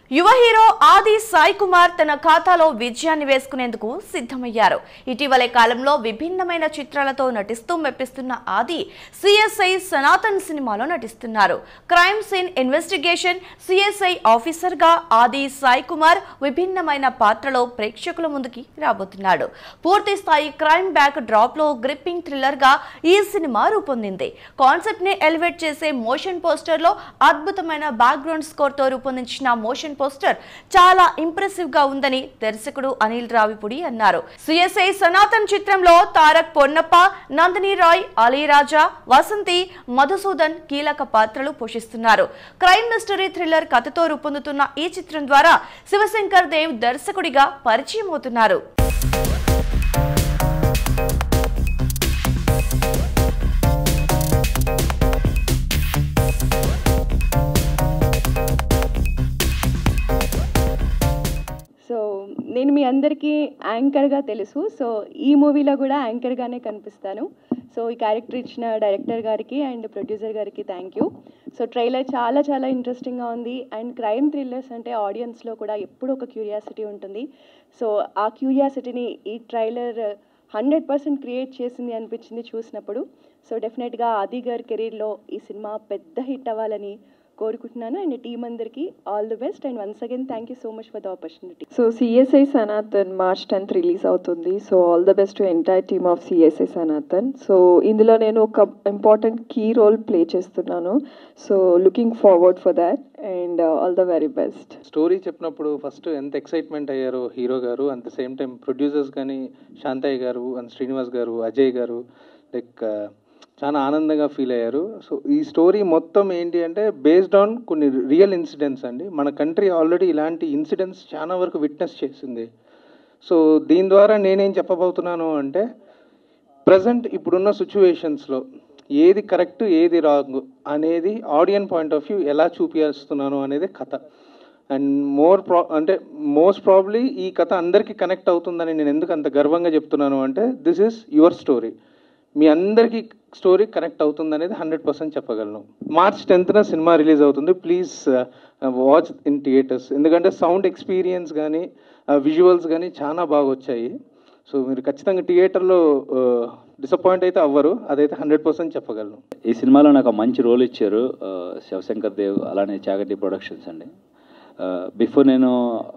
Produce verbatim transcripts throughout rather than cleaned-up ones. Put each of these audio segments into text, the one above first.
యువ హీరో ఆది సాయి కుమార్ తన ఖాతాలో విజయాన్ని వేసుకునేందుకు సిద్ధమయ్యారు. ఇటీవలే కాలంలో విభిన్నమైన చిత్రాలతో నటిస్తూ మెప్పిస్తున్న ఆది సిఎస్ఐ సనాతన్ సినిమాలో నటిస్తున్నారు. Crime scene investigation CSI officer గా ఆది సాయి కుమార్ విభిన్నమైన పాత్రలో ప్రేక్షకుల ముందుకి రాబోతున్నాడు. పూర్తి స్థాయి క్రైమ్ బ్యాక్ డ్రాప్ లో గ్రిప్పింగ్ థ్రిల్లర్ గా ఈ సినిమా రూపొందింది. కాన్సెప్ట్ ని ఎలివేట్ చేసే మోషన్ పోస్టర్ లో అద్భుతమైన బ్యాక్గ్రౌండ్ స్కోర్ తో రూపొందించిన మోషన్ పోస్టర్ చాలా ఇంప్రెసివ్ గా ఉందని దర్శకుడు అనిల్ రావిపూడి అన్నారు. సిఎస్ఐ సనాతన్ చిత్రంలో తారక్ పొన్నప్ప, నందిని రాయ్, అలీరాజా, వసంతి, మధుసూదన్ కీలక పాత్రలు పోషిస్తున్నారు. క్రైమ్ మిస్టరీ థ్రిల్లర్ కథతో రూపొందుతున్న ఈ చిత్రం ద్వారా శివశంకర్ దేవ్ దర్శకుడిగా పరిచయం అవుతున్నారు. సో నేను మీ అందరికీ యాంకర్గా తెలుసు. సో ఈ మూవీలో కూడా యాంకర్గానే కనిపిస్తాను. సో ఈ క్యారెక్టర్ ఇచ్చిన డైరెక్టర్ గారికి అండ్ ప్రొడ్యూసర్ గారికి థ్యాంక్ యూ. సో ట్రైలర్ చాలా చాలా ఇంట్రెస్టింగ్గా ఉంది. అండ్ క్రైమ్ థ్రిల్లర్స్ అంటే ఆడియన్స్లో కూడా ఎప్పుడూ ఒక క్యూరియాసిటీ ఉంటుంది. సో ఆ క్యూరియాసిటీని ఈ ట్రైలర్ హండ్రెడ్ పర్సెంట్ క్రియేట్ చేసింది అనిపించింది చూసినప్పుడు. సో డెఫినెట్గా ఆది గారి కెరీర్లో ఈ సినిమా పెద్ద హిట్ అవ్వాలని కోరుకుంటున్నాను. అండ్ టీమ్ అందరికీ all the best and once again thank you so much for the opportunity. So CSI Sanatan March tenth release అవుతుంది. So all the best to entire team of CSI Sanatan. So ఇందులో నేను ఒక important key role play చేస్తున్నాను. So looking forward for that and all the very best. Story చెప్పినప్పుడు first ఎంత excitement అయ్యారో hero గారు, at the same time producers కానీ శాంతయ్య గారు అండ్ శ్రీనివాస్ గారు, అజయ్ గారు లైక్ చాలా ఆనందంగా ఫీల్ అయ్యారు. సో ఈ స్టోరీ మొత్తం ఏంటి అంటే బేస్డ్ ఆన్ కొన్ని రియల్ ఇన్సిడెంట్స్ అండి. మన కంట్రీ ఆల్రెడీ ఇలాంటి ఇన్సిడెంట్స్ చాలా వరకు విట్నెస్ చేసింది. సో దీని ద్వారా నేనేం చెప్పబోతున్నాను అంటే ప్రజెంట్ ఇప్పుడున్న సిచ్యువేషన్స్లో ఏది కరెక్ట్ ఏది రాంగ్ అనేది ఆడియన్ పాయింట్ ఆఫ్ వ్యూ ఎలా చూపిస్తున్నాను అనేది కథ. అండ్ మోర్ ప్రా అంటే మోస్ట్ ప్రాబ్లీ ఈ కథ అందరికీ కనెక్ట్ అవుతుందని నేను ఎందుకు అంత గర్వంగా చెప్తున్నాను అంటే దిస్ ఈస్ యువర్ స్టోరీ. మీ అందరికీ స్టోరీ కనెక్ట్ అవుతుంది అనేది హండ్రెడ్ పర్సెంట్ చెప్పగలను. మార్చ్ టెన్త్న సినిమా రిలీజ్ అవుతుంది. Please watch in theatres. ఎందుకంటే సౌండ్ ఎక్స్పీరియన్స్ కానీ విజువల్స్ కానీ చాలా బాగా వచ్చాయి. సో మీరు ఖచ్చితంగా థియేటర్లో డిసప్పాయింట్ అయితే అవ్వరు, అదైతే హండ్రెడ్ పర్సెంట్ చెప్పగలను. ఈ సినిమాలో నాకు మంచి రోల్ ఇచ్చారు శివశంకర్ దేవ్, అలానే చాగంటి ప్రొడక్షన్స్ అండి. బిఫోర్ నేను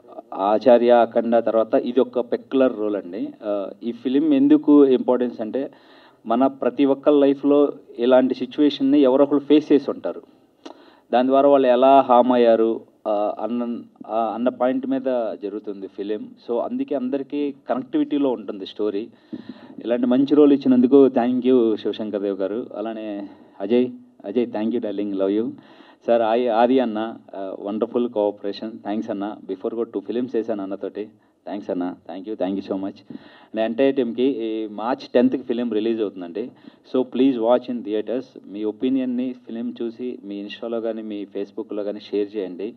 ఆచార్య, అఖండ తర్వాత ఇది ఒక పెక్యులర్ రోల్ అండి. ఈ ఫిలిం ఎందుకు ఇంపార్టెన్స్ అంటే మన ప్రతి ఒక్కరి లైఫ్లో ఇలాంటి సిచ్యువేషన్ని ఎవరో ఒకరు ఫేస్ చేసి ఉంటారు. దాని ద్వారా వాళ్ళు ఎలా హామ్ అయ్యారు అన్న అన్న పాయింట్ మీద జరుగుతుంది ఫిలిం. సో అందుకే అందరికీ కనెక్టివిటీలో ఉంటుంది స్టోరీ. ఇలాంటి మంచి రోల్ ఇచ్చినందుకు థ్యాంక్ యూ శివశంకర్ దేవ్ గారు. అలానే Ajay Ajay thank you darling, love you sir. Aadi Aadi అన్న వండర్ఫుల్ కోఆపరేషన్, థ్యాంక్స్ అన్న. బిఫోర్ కూడా టూ ఫిలిమ్స్ చేశాను అన్నతోటి, థ్యాంక్స్ అన్న, thank you thank you so much. And entire టీమ్కి ఈ మార్చ్ టెన్త్కి ఫిలిం రిలీజ్ అవుతుందండి. So please watch in theatres. మీ ఒపీనియన్ని ఫిలిం చూసి మీ ఇన్స్టాలో కానీ మీ ఫేస్బుక్లో కానీ షేర్ చేయండి.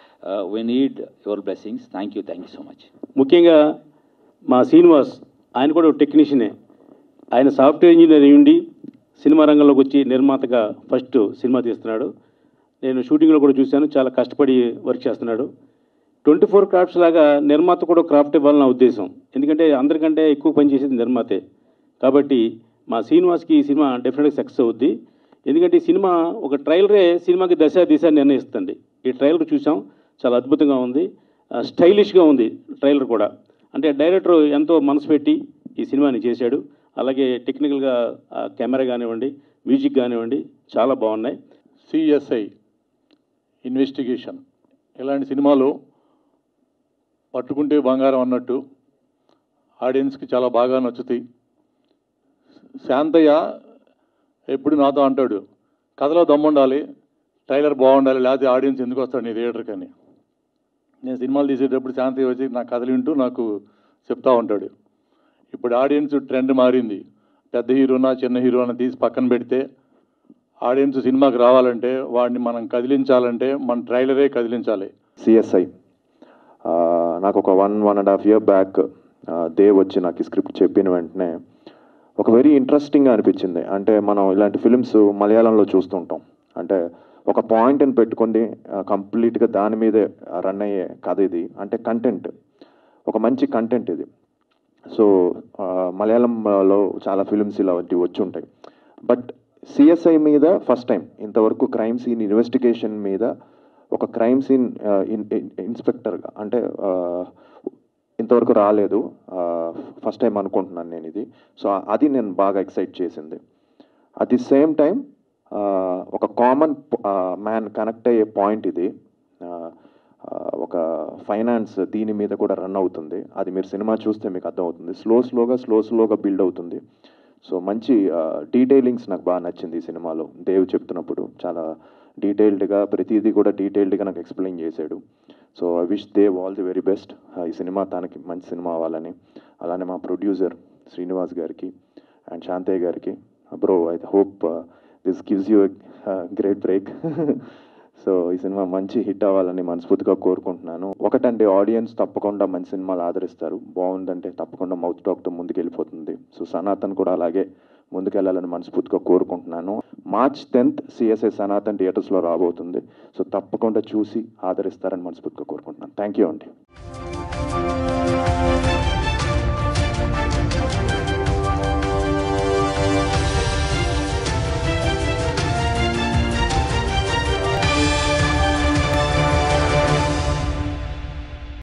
We need your blessings. Thank you thank you so much. ముఖ్యంగా మా శ్రీనివాస్, ఆయన కూడా ఒక టెక్నీషియనే. ఆయన సాఫ్ట్వేర్ ఇంజనీర్ ఉండి సినిమా రంగంలోకి వచ్చి నిర్మాతగా ఫస్ట్ సినిమా తీస్తున్నాడు. నేను షూటింగ్లో కూడా చూశాను, చాలా కష్టపడి వర్క్ చేస్తున్నాడు. ట్వంటీ ఫోర్ క్రాఫ్ట్స్ లాగా నిర్మాత కూడా క్రాఫ్ట్ ఇవ్వాలని నా ఉద్దేశం. ఎందుకంటే అందరికంటే ఎక్కువ పనిచేసేది నిర్మాతే. కాబట్టి మా శ్రీనివాస్కి ఈ సినిమా డెఫినెట్గా సక్సెస్ అవుద్ది. ఎందుకంటే ఈ సినిమా ఒక ట్రైలరే సినిమాకి దశ దిశ నిర్ణయిస్తుంది. ఈ ట్రైలర్ చూసాం, చాలా అద్భుతంగా ఉంది, స్టైలిష్గా ఉంది ట్రైలర్ కూడా. అంటే డైరెక్టర్ ఎంతో మనసు పెట్టి ఈ సినిమాని చేశాడు. అలాగే టెక్నికల్గా కెమెరా కానివ్వండి, మ్యూజిక్ కానివ్వండి చాలా బాగున్నాయి. సిఎస్ఐ ఇన్వెస్టిగేషన్ ఇలాంటి సినిమాలు పట్టుకుంటే బంగారం అన్నట్టు ఆడియన్స్కి చాలా బాగా నచ్చుతాయి. శాంతయ్య ఎప్పుడు నాతో అంటాడు, కథలో దమ్ముండాలి, ట్రైలర్ బాగుండాలి, లేకపోతే ఆడియన్స్ ఎందుకు వస్తాడు నీ థియేటర్కి అని. నేను సినిమాలు తీసేటప్పుడు శాంతయ్య వచ్చి నా కథలు వింటూ నాకు చెప్తా ఉంటాడు. ఇప్పుడు ఆడియన్స్ ట్రెండ్ మారింది. పెద్ద హీరోనా చిన్న హీరోనా తీసి పక్కన పెడితే ఆడియన్స్ సినిమాకి రావాలంటే వాడిని మనం కదిలించాలంటే మన ట్రైలరే కదిలించాలి. సిఎస్ఐ నాకు ఒక one one and half year back Dev వచ్చి నాకు స్క్రిప్ట్ చెప్పిన వెంటనే ఒక వెరీ ఇంట్రెస్టింగ్గా అనిపించింది. అంటే మనం ఇలాంటి ఫిలిమ్స్ మలయాళంలో చూస్తుంటాం. అంటే ఒక పాయింట్ని పెట్టుకుంది కంప్లీట్గా దాని మీదే రన్ అయ్యే కథ ఇది. అంటే కంటెంట్, ఒక మంచి కంటెంట్ ఇది. సో మలయాళంలో చాలా ఫిల్మ్స్ ఇలా వచ్చి ఉంటాయి, బట్ సిఎస్ఐ మీద ఫస్ట్ టైం ఇంతవరకు క్రైమ్ సీన్ ఇన్వెస్టిగేషన్ మీద ఒక క్రైమ్ సీన్ ఇన్స్పెక్టర్గా అంటే ఇంతవరకు రాలేదు, ఫస్ట్ టైం అనుకుంటున్నాను నేను ఇది. సో అది నేను బాగా ఎక్సైట్ చేసింది. అట్ ది సేమ్ టైం ఒక కామన్ మ్యాన్ కనెక్ట్ అయ్యే పాయింట్ ఇది. ఒక ఫైనాన్స్ దీని మీద కూడా రన్ అవుతుంది, అది మీరు సినిమా చూస్తే మీకు అర్థమవుతుంది. స్లో స్లోగా స్లో స్లోగా బిల్డ్ అవుతుంది. సో మంచి డీటెయిలింగ్స్ నాకు బాగా నచ్చింది ఈ సినిమాలో. దేవ్ చెప్తున్నప్పుడు చాలా డీటెయిల్డ్గా ప్రతిదీ కూడా డీటెయిల్డ్గా నాకు ఎక్స్ప్లెయిన్ చేశాడు. So I wish Dev all the very best. ఈ సినిమా తనకి మంచి సినిమా అవ్వాలని. అలానే మా ప్రొడ్యూసర్ శ్రీనివాస్ గారికి అండ్ శాంతయ్య గారికి, bro I hope this gives you great break. So ఈ సినిమా మంచి హిట్ అవ్వాలని మనస్ఫూర్తిగా కోరుకుంటున్నాను. ఒకటండి, ఆడియన్స్ తప్పకుండా మంచి సినిమాలు ఆదరిస్తారు. బాగుందంటే తప్పకుండా మౌత్ టాక్తో ముందుకు వెళ్ళిపోతుంది. సో సనాతన్ కూడా అలాగే ముందుకెళ్ళాలని మనస్ఫూర్తిగా కోరుకుంటున్నాను. మార్చ్ టెన్త్ సిఎస్ఐ సనాతన్ థియేటర్స్లో రాబోతుంది. సో తప్పకుండా చూసి ఆదరిస్తారని మనస్ఫూర్తిగా కోరుకుంటున్నాను. థ్యాంక్ యూ అండి.